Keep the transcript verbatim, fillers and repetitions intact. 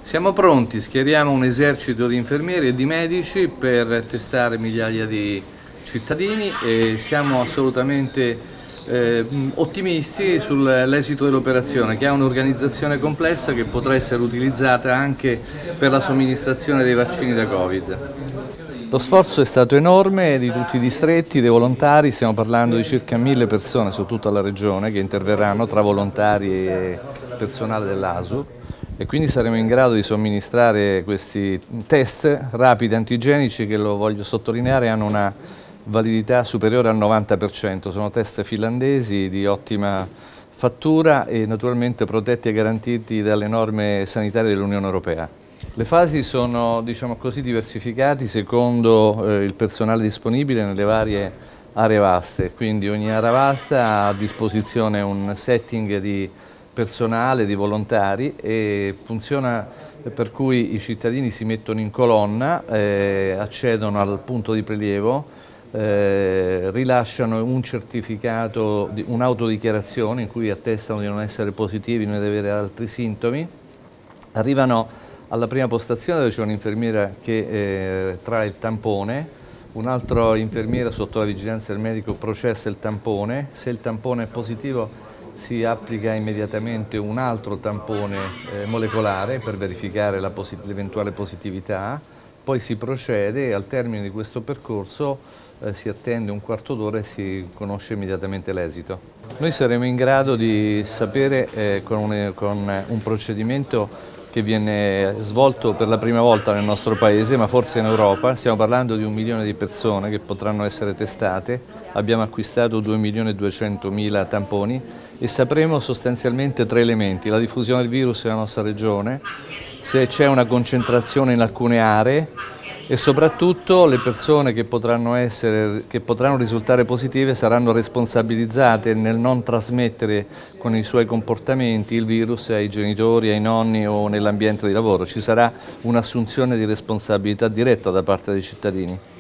Siamo pronti, schieriamo un esercito di infermieri e di medici per testare migliaia di cittadini e siamo assolutamente eh, ottimisti sull'esito dell'operazione, che ha un'organizzazione complessa che potrà essere utilizzata anche per la somministrazione dei vaccini da Covid. Lo sforzo è stato enorme di tutti i distretti, dei volontari, stiamo parlando di circa mille persone su tutta la regione che interverranno tra volontari e personale dell'A S U e quindi saremo in grado di somministrare questi test rapidi antigenici che, lo voglio sottolineare, hanno una validità superiore al novanta per cento, sono test finlandesi di ottima fattura e naturalmente protetti e garantiti dalle norme sanitarie dell'Unione Europea. Le fasi sono, diciamo così, diversificate secondo eh, il personale disponibile nelle varie aree vaste, quindi ogni area vasta ha a disposizione un setting di personale, di volontari e funziona per cui i cittadini si mettono in colonna, eh, accedono al punto di prelievo, eh, rilasciano un certificato, un'autodichiarazione in cui attestano di non essere positivi, non di avere altri sintomi, arrivano alla prima postazione dove c'è un'infermiera che eh, trae il tampone, un'altra infermiera sotto la vigilanza del medico processa il tampone, se il tampone è positivo si applica immediatamente un altro tampone eh, molecolare per verificare l'eventuale positività, poi si procede e al termine di questo percorso eh, si attende un quarto d'ora e si conosce immediatamente l'esito. Noi saremo in grado di sapere eh, con, un, con un procedimento che viene svolto per la prima volta nel nostro paese, ma forse in Europa. Stiamo parlando di un milione di persone che potranno essere testate, abbiamo acquistato due milioni e duecentomila tamponi e sapremo sostanzialmente tre elementi: la diffusione del virus nella nostra regione, se c'è una concentrazione in alcune aree e soprattutto le persone che potranno, essere, che potranno risultare positive saranno responsabilizzate nel non trasmettere con i suoi comportamenti il virus ai genitori, ai nonni o nell'ambiente di lavoro. Ci sarà un'assunzione di responsabilità diretta da parte dei cittadini.